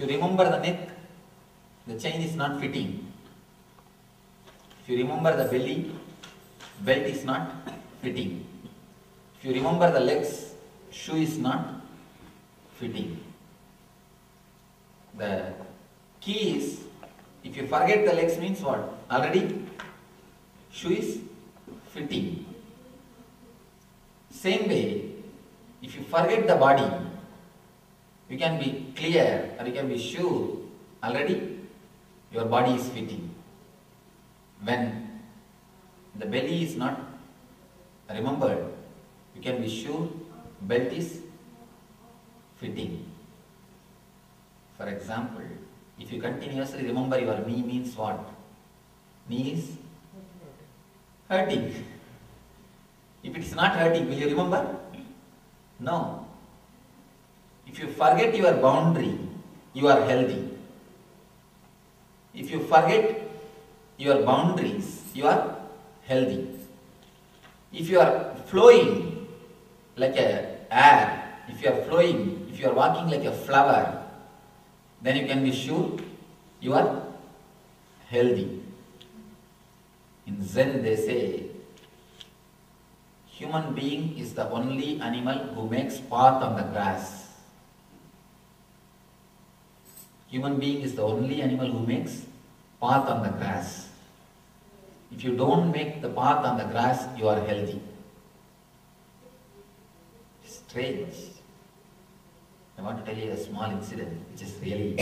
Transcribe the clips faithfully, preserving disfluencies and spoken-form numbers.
you remember the neck, the chain is not fitting. If you remember the belly, belt is not fitting. If you remember the legs, shoe is not fitting. The key is, if you forget the legs means what? Already shoe is fitting. Same way, if you forget the body, you can be clear or you can be sure already your body is fitting. When the belly is not remembered, you can be sure belt is fitting. For example, if you continuously remember your knee means what? Knee is hurting. If it is not hurting, will you remember? No. If you forget your boundary, you are healthy. If you forget your boundaries, you are healthy. If you are flowing like a air, if you are flowing, if you are walking like a flower, then you can be sure you are healthy. In Zen they say, human being is the only animal who makes path on the grass. Human being is the only animal who makes path on the grass. If you don't make the path on the grass, you are healthy. Strange. I want to tell you a small incident which is really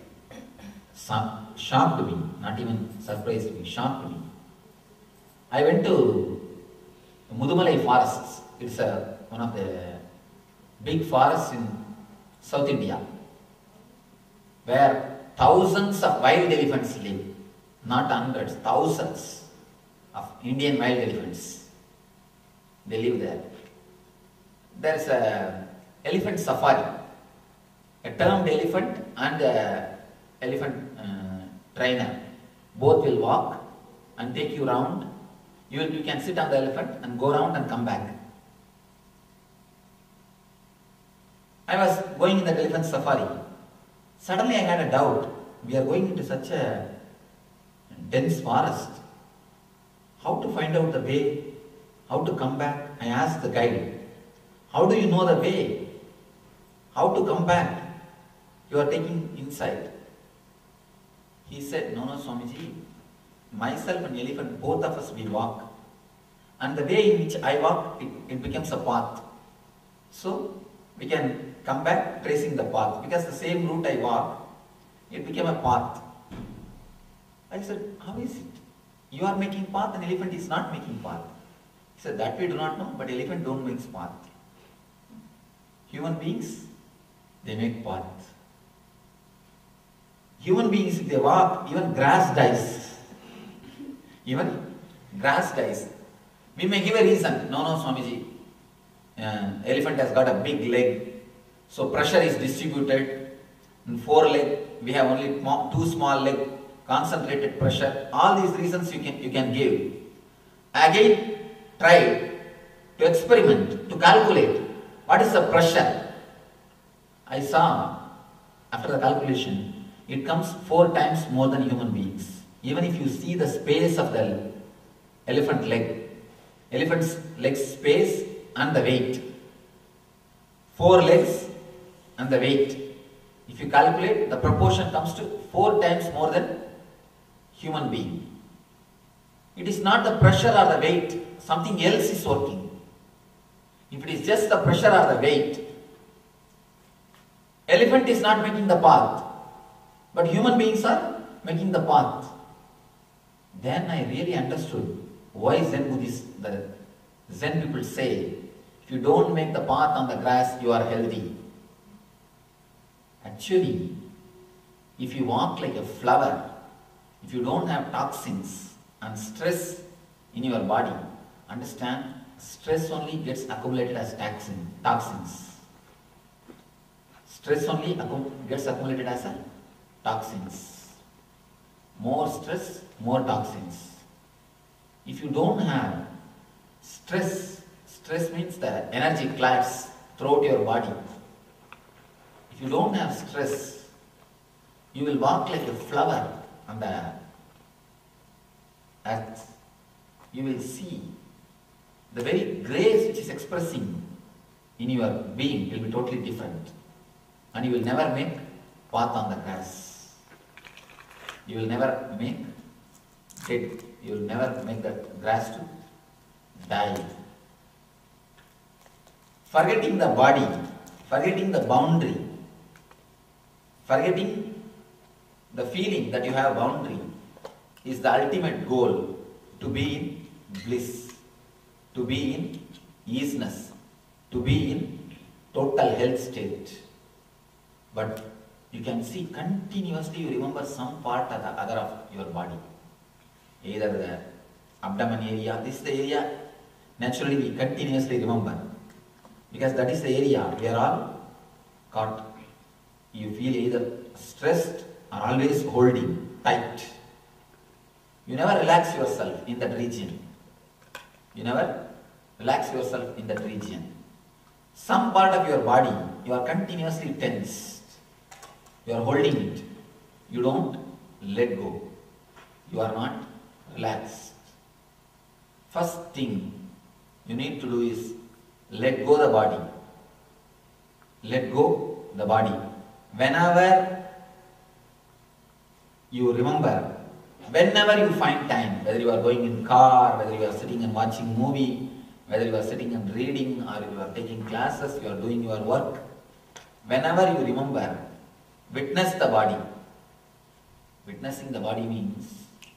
shocked me, not even surprised me, shocked me. I went to Mudumalai forests. It's a, one of the big forests in South India, where thousands of wild elephants live, not hundreds, thousands of Indian wild elephants. They live there. There's a elephant safari. A termed elephant and a elephant uh, trainer. Both will walk and take you round. You, will, you can sit on the elephant and go around and come back. I was going in the elephant safari. Suddenly I had a doubt. We are going into such a dense forest. How to find out the way? How to come back? I asked the guide. How do you know the way? How to come back? You are taking inside. He said, no, no, Swamiji, myself and elephant, both of us, we walk. And the way in which I walk, it, it becomes a path. So, we can come back tracing the path. Because the same route I walk, it became a path. I said, how is it? You are making path and elephant is not making path. He said, that we do not know, but elephant don't make path. Human beings, they make path. Human beings, if they walk, even grass dies. Even grass dies. We may give a reason. No, no, Swamiji. Uh, elephant has got a big leg. So pressure is distributed. In four leg, we have only two small leg. Concentrated pressure. All these reasons you can, you can give. Again, try to experiment, to calculate. What is the pressure? I saw, after the calculation, it comes four times more than human beings. Even if you see the space of the elephant leg, elephant's leg space and the weight, four legs and the weight, if you calculate, the proportion comes to four times more than human being. It is not the pressure or the weight, something else is working. If it is just the pressure or the weight, elephant is not making the path, but human beings are making the path. Then I really understood why Zen Buddhists, the Zen people say, if you don't make the path on the grass, you are healthy. Actually, if you walk like a flower, if you don't have toxins and stress in your body, understand, stress only gets accumulated as toxin, toxins. Stress only accum gets accumulated as a toxins. More stress, more toxins. If you don't have stress, stress means the energy clouds throughout your body. If you don't have stress, You will walk like a flower on the earth. You will see the very grace which is expressing in your being will be totally different. And you will never make path on the grass. You will never make dead. You will never make the grass to die. Forgetting the body, forgetting the boundary, forgetting the feeling that you have boundary is the ultimate goal, to be in bliss, to be in easiness, to be in total health state. But you can see continuously you remember some part or the other of your body. Either the abdomen area, this is the area naturally we continuously remember. Because that is the area we are all caught. You feel either stressed or always holding tight. You never relax yourself in that region. You never relax yourself in that region. Some part of your body, you are continuously tensed. You are holding it. You don't let go. You are not relaxed. First thing you need to do is let go the body. Let go the body. Whenever you remember, whenever you find time, whether you are going in car, whether you are sitting and watching movie, whether you are sitting and reading, or you are taking classes, you are doing your work, whenever you remember, witness the body. Witnessing the body means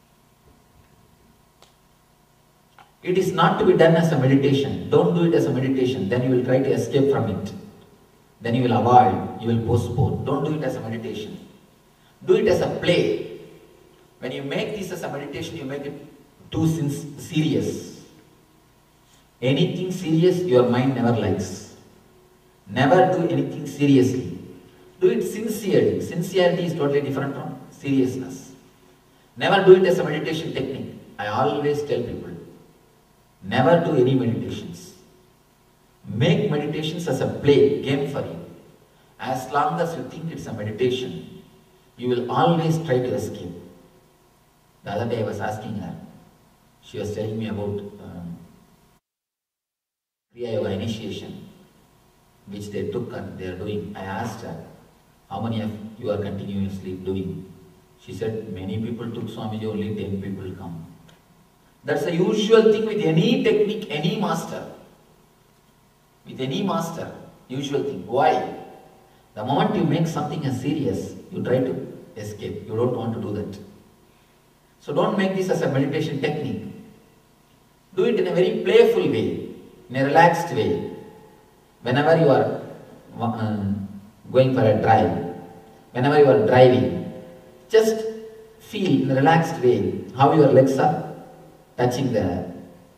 it is not to be done as a meditation. Don't do it as a meditation. Then you will try to escape from it. Then you will avoid, you will postpone. Don't do it as a meditation. Do it as a play. When you make this as a meditation, you make it too serious. Anything serious, your mind never likes. Never do anything seriously. Do it sincerely. Sincerity is totally different from seriousness. Never do it as a meditation technique. I always tell people, never do any meditations. Make meditations as a play, game for you. As long as you think it's a meditation, you will always try to escape. The other day I was asking her, she was telling me about um, Kriya Yoga initiation, which they took and they are doing. I asked her, how many of you are continuously doing? She said, many people took Swamiji, only ten people come. That's the usual thing with any technique, any master. With any master, usual thing. Why? The moment you make something as serious, you try to escape. You don't want to do that. So don't make this as a meditation technique. Do it in a very playful way, in a relaxed way. Whenever you are um, going for a drive, whenever you are driving, just feel in a relaxed way how your legs are touching the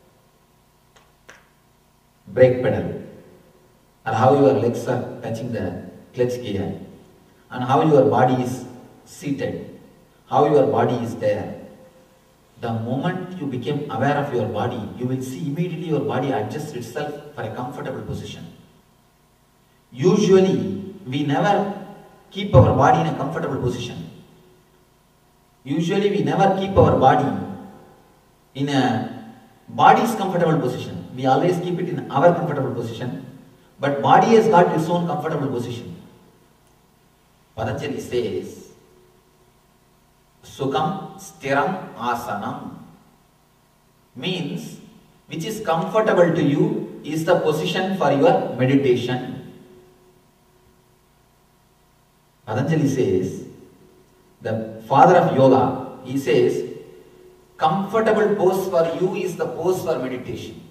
brake pedal, or how your legs are touching the clutch gear, and how your body is seated, how your body is there. The moment you become aware of your body, you will see immediately your body adjusts itself for a comfortable position. Usually, we never keep our body in a comfortable position. Usually, we never keep our body in a body's comfortable position. We always keep it in our comfortable position, but body has got its own comfortable position. Patanjali says, Sukham Stiram Asanam means which is comfortable to you is the position for your meditation. Patanjali says, the father of yoga, he says, comfortable pose for you is the pose for meditation.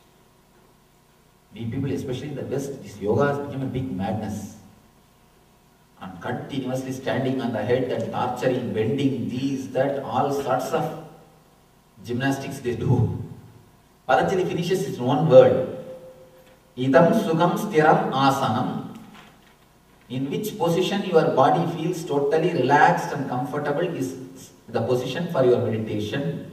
We people, especially in the West, this yoga has become a big madness. And continuously standing on the head and torturing, bending, these, that, all sorts of gymnastics they do. Patanjali finishes it in one word. Idam Sukham Stiram Asanam. In which position your body feels totally relaxed and comfortable is the position for your meditation.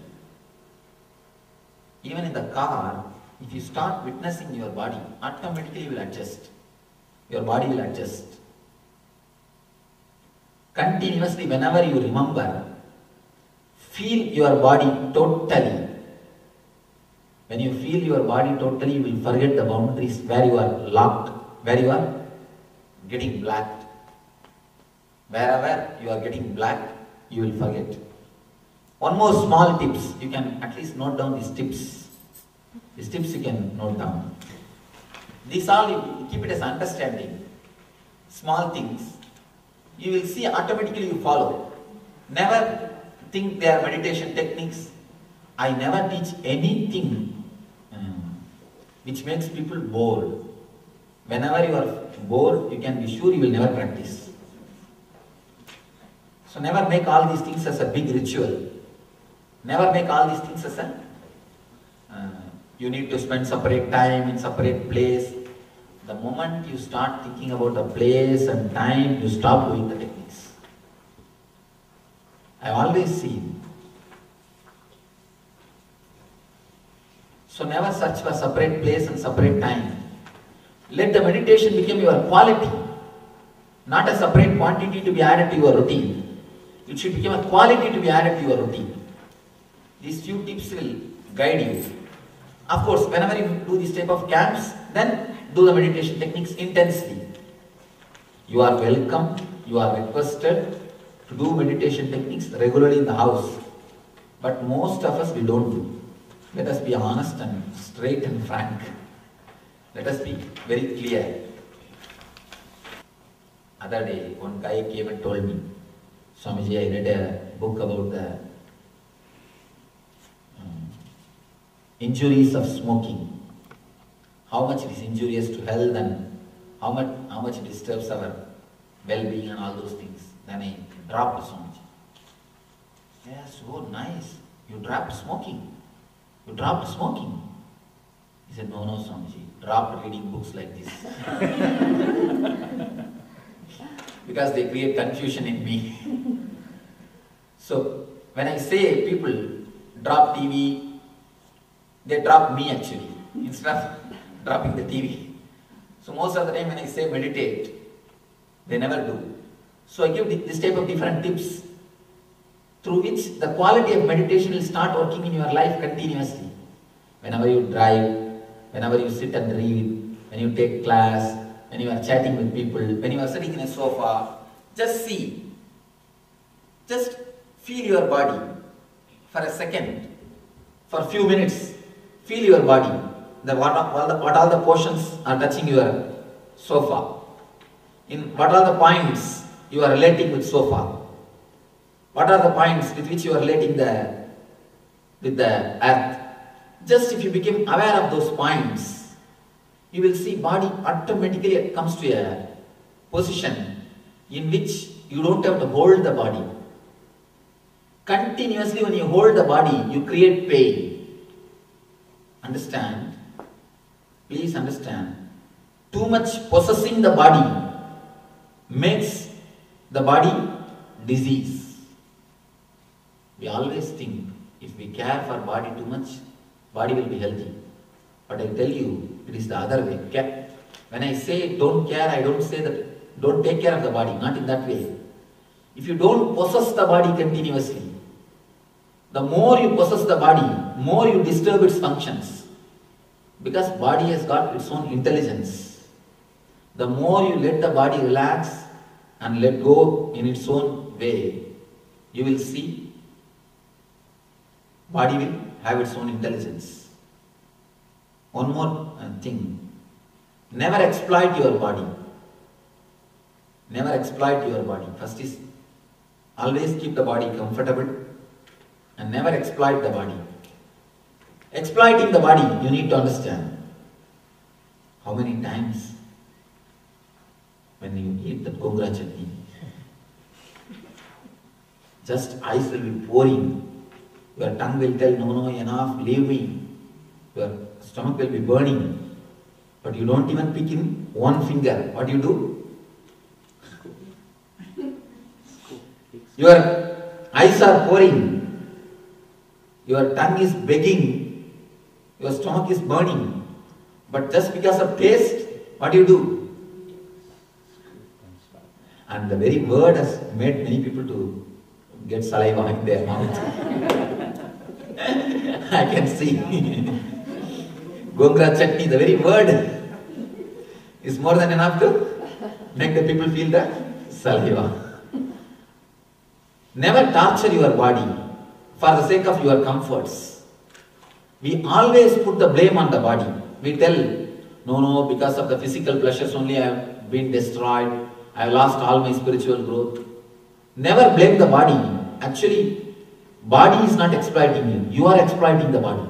Even in the car, if you start witnessing your body, automatically you will adjust. Your body will adjust. Continuously, whenever you remember, feel your body totally. When you feel your body totally, you will forget the boundaries where you are locked, where you are getting blacked. Wherever you are getting blacked, you will forget. One more small tips, you can at least note down these tips. These tips you can note down. These all, you keep it as understanding. Small things. You will see automatically you follow. Never think they are meditation techniques. I never teach anything um, which makes people bored. Whenever you are bored, you can be sure you will never practice. So never make all these things as a big ritual. Never make all these things as a uh, you need to spend separate time in separate place. The moment you start thinking about the place and time, you stop doing the techniques. I have always seen. So never search for separate place and separate time. Let the meditation become your quality, not a separate quantity to be added to your routine. It should become a quality to be added to your routine. These few tips will guide you. Of course, whenever you do this type of camps, then do the meditation techniques intensely. You are welcome, you are requested to do meditation techniques regularly in the house. But most of us, we don't do. Let us be honest and straight and frank. Let us be very clear. Other day, one guy came and told me, Swamiji, I read a book about the um, injuries of smoking. How much it is injurious to health and how much, how much it disturbs our well-being and all those things. Then I dropped Swamiji. Yeah, so nice. You dropped smoking. You dropped smoking. He said, no, no, Swamiji. Dropped reading books like this. Because they create confusion in me. So, when I say people drop T V, they drop me actually, instead of dropping the T V. So most of the time when I say meditate, they never do. So I give this type of different tips through which the quality of meditation will start working in your life continuously. Whenever you drive, whenever you sit and read, when you take class, when you are chatting with people, when you are sitting in a sofa, just see, just feel your body for a second, for a few minutes, feel your body, the, what, all the, what all the portions are touching your sofa, in what are the points you are relating with sofa, what are the points with which you are relating the, with the earth. Just if you become aware of those points, you will see body automatically comes to a position in which you don't have to hold the body. Continuously when you hold the body, you create pain. Understand? Please understand. Too much possessing the body makes the body disease. We always think if we care for body too much, body will be healthy. But I tell you, it is the other way. When I say don't care, I don't say that don't take care of the body, not in that way. If you don't possess the body continuously, the more you possess the body, more you disturb its functions. Because body has got its own intelligence. The more you let the body relax and let go in its own way, you will see body will have its own intelligence. One more thing, never exploit your body. Never exploit your body. First is, always keep the body comfortable and never exploit the body. Exploiting the body, you need to understand. How many times when you eat that gongra chutney, just ice will be pouring. Your tongue will tell, no, no, enough, leave me. Your stomach will be burning. But you don't even pick in one finger. What do you do? Your eyes are pouring. Your tongue is begging. Your stomach is burning. But just because of taste, what do you do? And the very word has made many people to get saliva in their mouth. I can see. Gongura chutney, the very word is more than enough to make the people feel the saliva. Never torture your body for the sake of your comforts. We always put the blame on the body. We tell, no, no, because of the physical pleasures only I have been destroyed. I have lost all my spiritual growth. Never blame the body. Actually, body is not exploiting you. You are exploiting the body.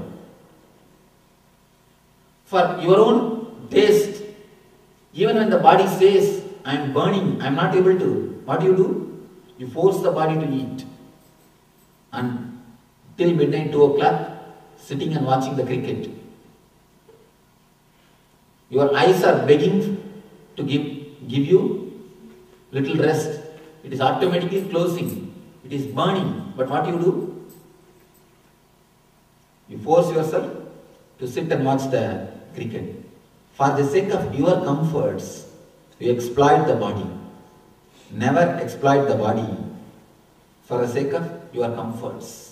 For your own taste, even when the body says, I am burning, I am not able to, what do you do? You force the body to eat. And till midnight, two o'clock, sitting and watching the cricket. Your eyes are begging to give, give you little rest. It is automatically closing. It is burning. But what you do? You force yourself to sit and watch the cricket. For the sake of your comforts, you exploit the body. Never exploit the body for the sake of your comforts.